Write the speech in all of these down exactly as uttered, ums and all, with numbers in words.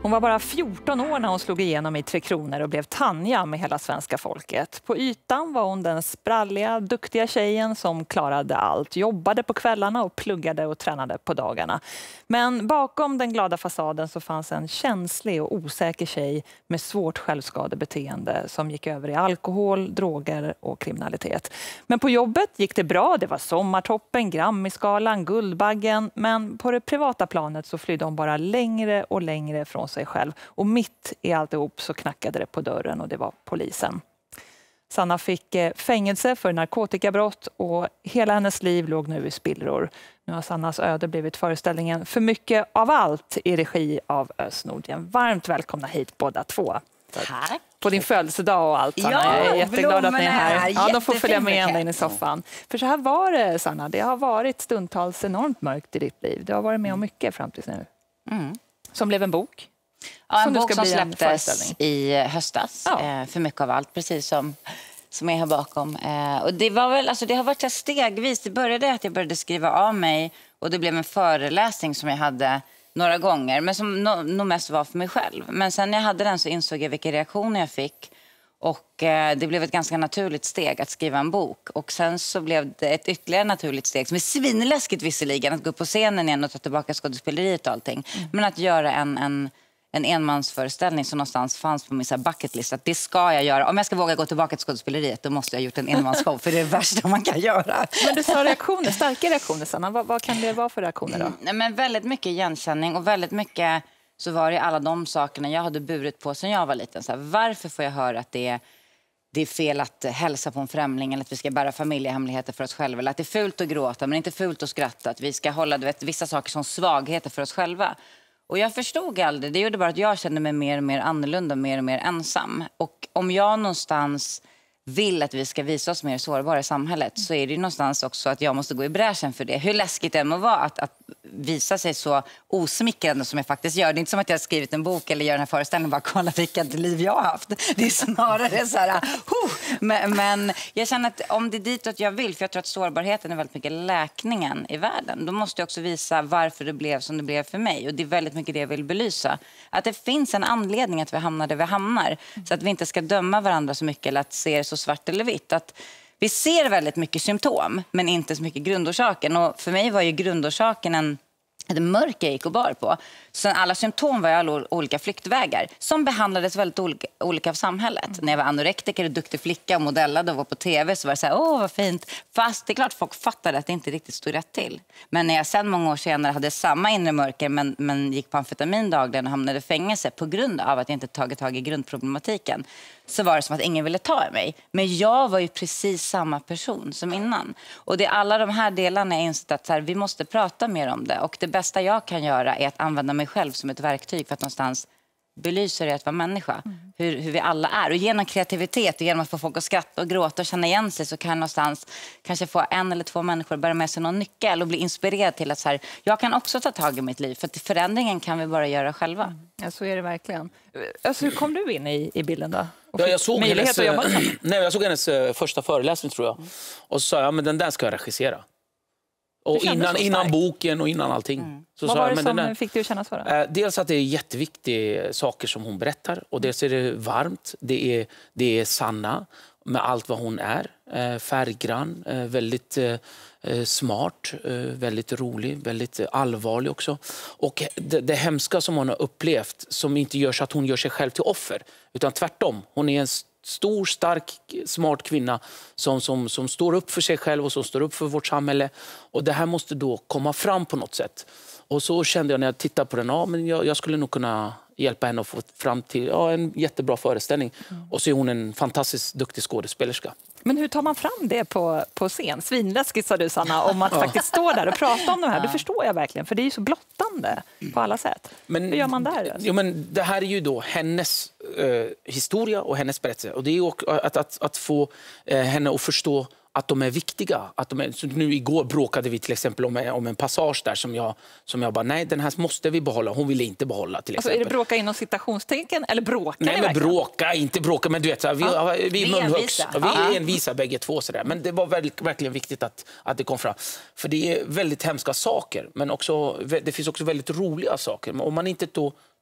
Hon var bara fjorton år när hon slog igenom i Tre Kronor och blev Tanja med hela svenska folket. På ytan var hon den spralliga, duktiga tjejen som klarade allt. Jobbade på kvällarna och pluggade och tränade på dagarna. Men bakom den glada fasaden så fanns en känslig och osäker tjej med svårt självskadebeteende som gick över i alkohol, droger och kriminalitet. Men på jobbet gick det bra. Det var sommartoppen, Grammisgalan, Guldbaggen. Men på det privata planet så flydde hon bara längre och längre från sig själv. Och mitt i alltihop så knackade det på dörren och det var polisen. Sanna fick fängelse för narkotikabrott och hela hennes liv låg nu i spillror. Nu har Sannas öde blivit föreställningen För mycket av allt i regi av Özz Nujen. Varmt välkomna hit båda två. Tack. På din födelsedag och allt, Sanna. Ja, jag är jätteglad att ni är här. här. Ja, de får följa med ända in i soffan. För så här var det, Sanna. Det har varit stundtals enormt mörkt i ditt liv. Du har varit med om mycket fram tills nu. Mm. Som blev en bok. Ja, en som bok ska som släpptes i höstas. Ja. Eh, för mycket av allt, precis som, som är här bakom. Eh, och det, var väl, alltså, det har varit så stegvis. Det började att jag började skriva av mig och det blev en föreläsning som jag hade några gånger. Men som nog no, mest var för mig själv. Men sen när jag hade den så insåg jag vilka reaktioner jag fick. Och eh, det blev ett ganska naturligt steg att skriva en bok. Och sen så blev det ett ytterligare naturligt steg som är svinläskigt visserligen. Att gå upp på scenen igen och ta tillbaka skådespeleriet och allting. Mm. Men att göra en, en, en enmansföreställning som någonstans fanns på min bucketlist. Att det ska jag göra. Om jag ska våga gå tillbaka till skådespeleriet då måste jag ha gjort en enmansshow. För det är det värsta man kan göra. Men du sa reaktioner, starka reaktioner, Sanna. Vad, vad kan det vara för reaktioner då? Mm, men väldigt mycket igenkänning och väldigt mycket... Så var det alla de sakerna jag hade burit på sen jag var liten. Så här, varför får jag höra att det är, det är fel att hälsa på en främling eller att vi ska bära familjehemligheter för oss själva? Eller att det är fult att gråta men inte fult att skratta. Att vi ska hålla du vet, vissa saker som svagheter för oss själva. Och jag förstod aldrig. Det gjorde bara att jag kände mig mer och mer annorlunda, mer och mer ensam. Och om jag någonstans vill att vi ska visa oss mer sårbara i samhället så är det ju någonstans också att jag måste gå i bräschen för det. Hur läskigt det må vara att, att visa sig så osmickrande som jag faktiskt gör. Det är inte som att jag har skrivit en bok eller gör den här föreställningen bara kolla vilket liv jag har haft. Det är snarare så här, huh. men, men jag känner att om det är ditåt jag vill, för jag tror att sårbarheten är väldigt mycket läkningen i världen. Då måste jag också visa varför det blev som det blev för mig. Och det är väldigt mycket det jag vill belysa. Att det finns en anledning att vi hamnar där vi hamnar. Så att vi inte ska döma varandra så mycket eller att se det så svart eller vitt. Att vi ser väldigt mycket symptom men inte så mycket grundorsaken. Och för mig var ju grundorsaken en ett mörker jag gick och bar på. Så alla symptom var ju alla olika flyktvägar som behandlades väldigt olika, olika av samhället. Mm. När jag var anorektiker och duktig flicka och modellade och var på tv så var det så här, åh vad fint. Fast det är klart folk fattade att det inte riktigt stod rätt till. Men när jag sen många år senare hade samma inre mörker men, men gick på amfetamin dagligen och hamnade i fängelse på grund av att jag inte tagit tag i grundproblematiken så var det som att ingen ville ta i mig. Men jag var ju precis samma person som innan. Och det är alla de här delarna jag insett att så här, vi måste prata mer om det. Och det bästa jag kan göra är att använda mig själv som ett verktyg för att någonstans belysa det att vara människa. Mm. Hur, hur vi alla är. Och genom kreativitet och genom att få folk att skratta och gråta och känna igen sig så kan jag någonstans kanske få en eller två människor bära med sig någon nyckel och bli inspirerad till att så här, jag kan också ta tag i mitt liv. För att förändringen kan vi bara göra själva. Mm. Ja, så är det verkligen. Alltså, hur kom du in i, i bilden då? Ja, jag, såg hennes, nej, jag såg hennes första föreläsning tror jag. Och så sa jag, men den där ska jag regissera. Och innan, innan boken och innan allting. Mm. Så Vad sa var jag, det men som där, fick du att känna så? Då? Dels att det är jätteviktiga saker som hon berättar. Och dels är det varmt. Det är, det är Sanna med allt vad hon är. Färggrann, väldigt smart, väldigt rolig, väldigt allvarlig också. Och det, det hemska som hon har upplevt som inte gör så att hon gör sig själv till offer. Utan tvärtom, hon är en stor, stark, smart kvinna som, som, som står upp för sig själv och som står upp för vårt samhälle. Och det här måste då komma fram på något sätt. Och så kände jag när jag tittade på den, ja, men jag, jag skulle nog kunna hjälpa henne att få fram till ja, en jättebra föreställning. Mm. Och så är hon en fantastiskt duktig skådespelerska. Men hur tar man fram det på, på scen? Svinläskigt sa du, Sanna, om att faktiskt stå där och prata om de här. Det förstår jag verkligen, för det är ju så blottande på alla sätt. Men, hur gör man där? Jo, men det här är ju då hennes eh, historia och hennes berättelse. Och det är ju att, att, att få eh, henne att förstå att de är viktiga. Att de är, så nu igår bråkade vi till exempel om, om en passage där som jag, som jag bara, nej den här måste vi behålla. Hon ville inte behålla till exempel. Alltså, är det bråka inom citationstecken eller bråka? Nej, men bråka, inte bråka, men du vet, så här, vi, ja, vi, vi är munhögs. Vi är envisa bägge två. Så där. Men det var väl, verkligen viktigt att, att det kom fram. För det är väldigt hemska saker, men också, det finns också väldigt roliga saker. Men om man inte då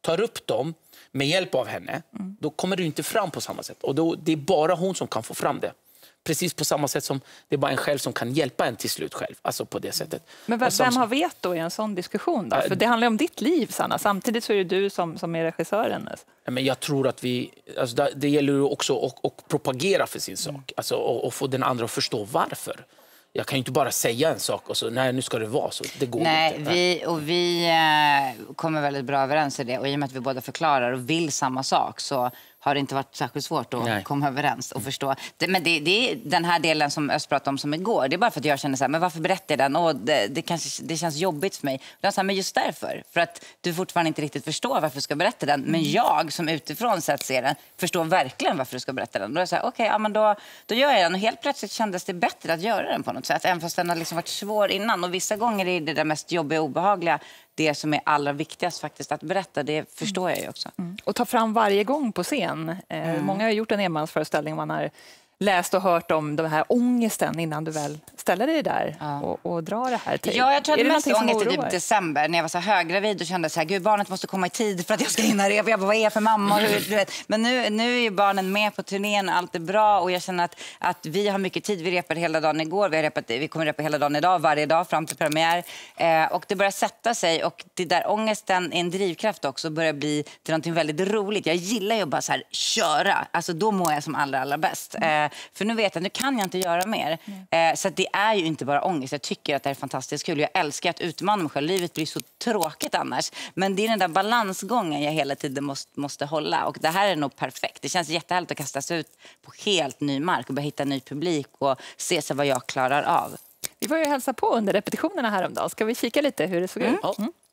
tar upp dem med hjälp av henne, mm. då kommer du inte fram på samma sätt. Och då, det är bara hon som kan få fram det. Precis på samma sätt som det är bara en själv som kan hjälpa en till slut själv. Alltså på det sättet. Men vem, vem har veto i en sån diskussion då? För det handlar om ditt liv, Sanna. Samtidigt så är det du som, som är regissören. Men jag tror att vi... Alltså det, det gäller ju också att, att propagera för sin sak. Mm. Alltså, och, och få den andra att förstå varför. Jag kan ju inte bara säga en sak och så, nej nu ska det vara så. Det går nej, inte. Vi, och vi eh, kommer väldigt bra överens i det. Och i och med att vi båda förklarar och vill samma sak så har det inte varit särskilt svårt att nej. komma överens och förstå. Det, men det, det är den här delen som Öst pratade om som igår. Det är bara för att jag känner så här, men varför berättar jag den? Och det, det, kanske, det känns jobbigt för mig. Och jag sa, men just därför. För att du fortfarande inte riktigt förstår varför du ska berätta den. Men jag som utifrån sett ser den förstår verkligen varför du ska berätta den. Då är jag så här, okej, okay, ja, men då, då gör jag den. Och helt plötsligt kändes det bättre att göra den på något sätt. Även fast den har liksom varit svår innan. Och vissa gånger är det det mest jobbiga och obehagliga. Det som är allra viktigast faktiskt att berätta, det förstår jag ju också. Mm. Och ta fram varje gång på scen. Eh, mm. Många har gjort en enmansföreställning, man har läst och hört om den här ångesten innan du väl ställer dig där ja. och, och drar det här till. Ja, jag tror att det mest ångest i typ december när jag var så höggravid och kände så här, gud barnet måste komma i tid för att jag ska hinna repa. Jag bara, vad är jag för mamma? Hur, du vet. Men nu, nu är ju barnen med på turnén och allt är bra och jag känner att, att vi har mycket tid. Vi repade hela dagen igår, vi, har repat, vi kommer repa hela dagen idag, varje dag fram till premiär. Eh, och det börjar sätta sig och det där ångesten är en drivkraft också och börjar bli till någonting väldigt roligt. Jag gillar ju bara så här, köra. Alltså då mår jag som allra, allra bäst. Eh, För nu vet jag, nu kan jag inte göra mer. Mm. Eh, så att det är ju inte bara ångest. Jag tycker att det är fantastiskt kul. Jag älskar att utmana mig själv. Livet blir så tråkigt annars. Men det är den där balansgången jag hela tiden måste, måste hålla. Och det här är nog perfekt. Det känns jättehärligt att kastas ut på helt ny mark och börja hitta ny publik och se sig vad jag klarar av. Vi var ju hälsa på under repetitionerna häromdagen. Ska vi kika lite hur det såg mm. ut? Mm.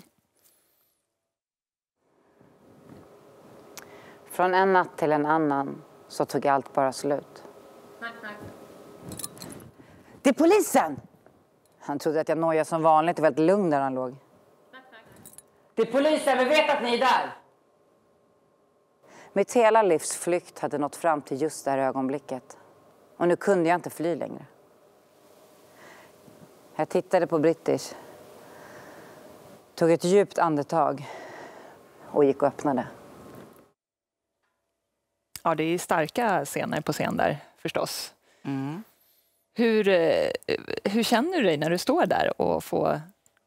Från en natt till en annan så tog allt bara slut. Tack, tack. Det är polisen! Han trodde att jag nojade som vanligt och var väldigt lugn där han låg. Tack, tack. Det är polisen, vi vet att ni är där! Mitt hela livs flykt hade nått fram till just det här ögonblicket. Och nu kunde jag inte fly längre. Jag tittade på British. Tog ett djupt andetag och gick och öppnade. Ja, det är starka scener på scen där förstås. Mm. Hur, hur känner du dig när du står där och får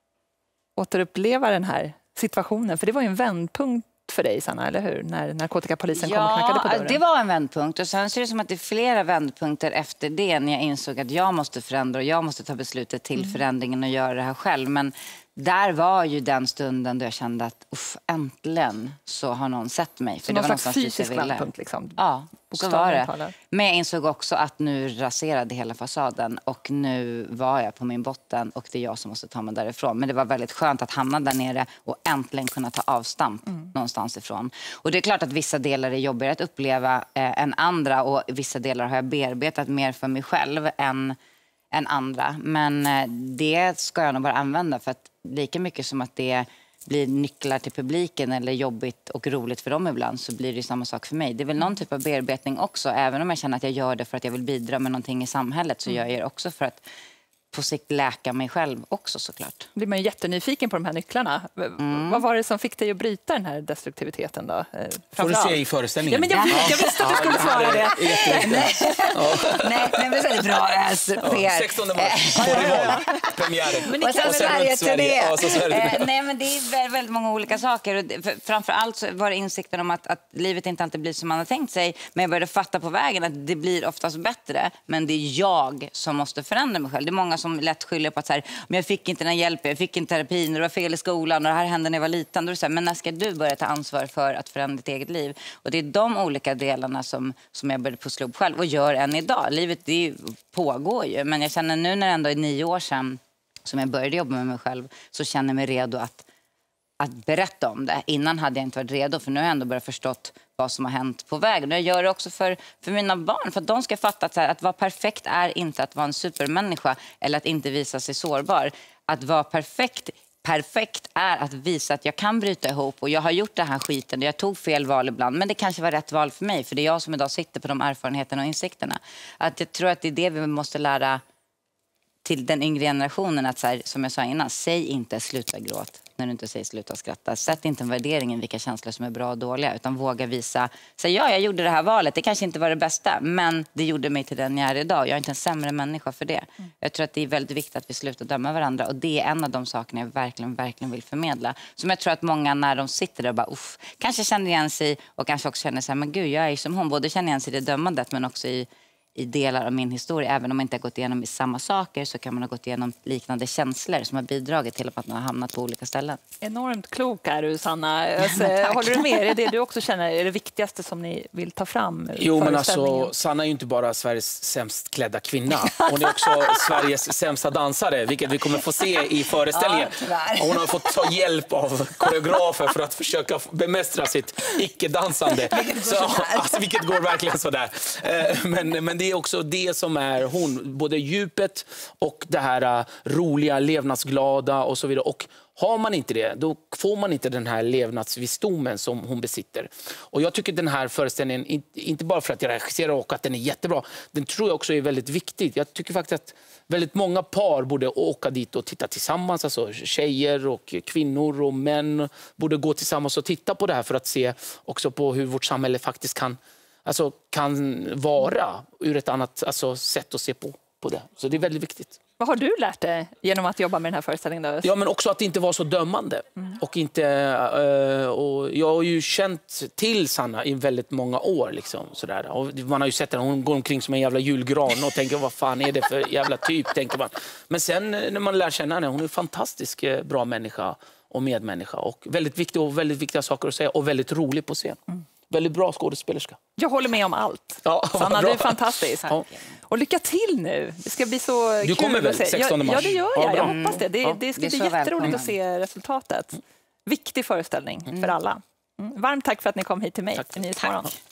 återuppleva den här situationen? För det var ju en vändpunkt för dig, Sanna, eller hur? När narkotikapolisen ja, kom och knackade på dörren. Ja, det var en vändpunkt. Och sen ser det som att det är flera vändpunkter efter det när jag insåg att jag måste förändra och jag måste ta beslutet till mm. förändringen och göra det här själv. Men där var ju den stunden då jag kände att uff, äntligen så har någon sett mig. Så för någon det var slags fysisk vändpunkt liksom? Ja, så var det. Men jag insåg också att nu raserade hela fasaden och nu var jag på min botten och det är jag som måste ta mig därifrån. Men det var väldigt skönt att hamna där nere och äntligen kunna ta avstamp mm. någonstans ifrån. Och det är klart att vissa delar är jobbigare att uppleva eh, än andra och vissa delar har jag bearbetat mer för mig själv än än andra. Men det ska jag nog bara använda för att lika mycket som att det blir nycklar till publiken eller jobbigt och roligt för dem ibland så blir det samma sak för mig. Det är väl någon typ av bearbetning också. Även om jag känner att jag gör det för att jag vill bidra med någonting i samhället så gör jag det också för att på sikt läka mig själv också såklart. Blir man ju jättenyfiken på de här nycklarna. Mm. Vad var det som fick dig att bryta den här destruktiviteten då? Får du se i föreställningen? Ja, men jag, jag visste att du skulle svara det. Nej, nej, men det är väldigt bra. Ja, sextonde mars, Borgholm, premiären. Och sen Sverige turné. Nej, men det är väldigt många olika saker. Framförallt så var det insikten om att, att livet inte alltid blir som man har tänkt sig. Men jag började fatta på vägen att det blir oftast bättre. Men det är jag som måste förändra mig själv. Det är många som lätt skyller på att så här, men jag fick inte den hjälpen, jag fick inte terapin, det var fel i skolan och det här hände när jag var liten. Då är det så här, men när ska du börja ta ansvar för att förändra ditt eget liv? Och det är de olika delarna som, som jag började pussla upp själv och gör än idag. Livet det ju, pågår ju, men jag känner nu när det ändå är nio år sedan som jag började jobba med mig själv så känner jag mig redo att, att berätta om det. Innan hade jag inte varit redo för nu har jag ändå börjat förstått vad som har hänt på vägen. Och jag gör det också för, för mina barn. För att de ska fatta att, så här, att vara perfekt är inte att vara en supermänniska. Eller att inte visa sig sårbar. Att vara perfekt, perfekt är att visa att jag kan bryta ihop. Och jag har gjort den här skiten. Jag tog fel val ibland. Men det kanske var rätt val för mig. För det är jag som idag sitter på de erfarenheterna och insikterna. Att jag tror att det är det vi måste lära till den yngre generationen. Att så här, som jag sa innan, säg inte sluta gråt. när du inte säger sluta skratta. Sätt inte en värdering i vilka känslor som är bra och dåliga, utan våga visa. Säg ja, jag gjorde det här valet. Det kanske inte var det bästa, men det gjorde mig till den jag är idag. Jag är inte en sämre människa för det. Mm. Jag tror att det är väldigt viktigt att vi slutar döma varandra, och det är en av de sakerna jag verkligen, verkligen vill förmedla. Som jag tror att många när de sitter där och bara, uff, kanske känner igen sig och kanske också känner så här, men gud, jag är som hon. Både känner igen sig i det dömandet, men också i i delar av min historia. Även om man inte har gått igenom i samma saker, så kan man ha gått igenom liknande känslor som har bidragit till att man har hamnat på olika ställen. Enormt klok är du, Sanna. Alltså, håller du med? Är det du också känner är det viktigaste som ni vill ta fram? Jo, men alltså, Sanna är ju inte bara Sveriges sämst klädda kvinna. Hon är också Sveriges sämsta dansare, vilket vi kommer få se i föreställningen. Ja, hon har fått ta hjälp av koreografer för att försöka bemästra sitt icke-dansande. Så, alltså, vilket går verkligen sådär. Men, men det är också det som är hon, både djupet och det här uh, roliga, levnadsglada och så vidare. Och har man inte det, då får man inte den här levnadsvisdomen som hon besitter. Och jag tycker den här föreställningen, inte bara för att jag regisserar och att den är jättebra, den tror jag också är väldigt viktig. Jag tycker faktiskt att väldigt många par borde åka dit och titta tillsammans. Alltså tjejer och kvinnor och män borde gå tillsammans och titta på det här för att se också på hur vårt samhälle faktiskt kan Alltså kan vara ur ett annat alltså, sätt att se på, på det. Så det är väldigt viktigt. Vad har du lärt dig genom att jobba med den här föreställningen då? Ja, men också att inte vara så dömande. Mm. Och inte, uh, och jag har ju känt till Sanna i väldigt många år. Liksom, sådär. Och man har ju sett henne, hon går omkring som en jävla julgran och tänker, vad fan är det för jävla typ, tänker man. Men sen när man lär känna henne, hon är en fantastisk bra människa och medmänniska. Och väldigt viktig och väldigt viktiga saker att säga och väldigt rolig på scen. Mm. Väldigt bra skådespelerska. Jag håller med om allt. Ja, Sanna, det är fantastiskt. Ja. Och lycka till nu. Det ska bli så du kul kommer väl sextonde mars? Ja, det gör jag. Jag hoppas det. Det, ja, det ska det bli jätteroligt välkommen. Att se resultatet. Viktig föreställning mm. för alla. Mm. Varmt tack för att ni kom hit till mig. Tack. Nyhetsmorgon.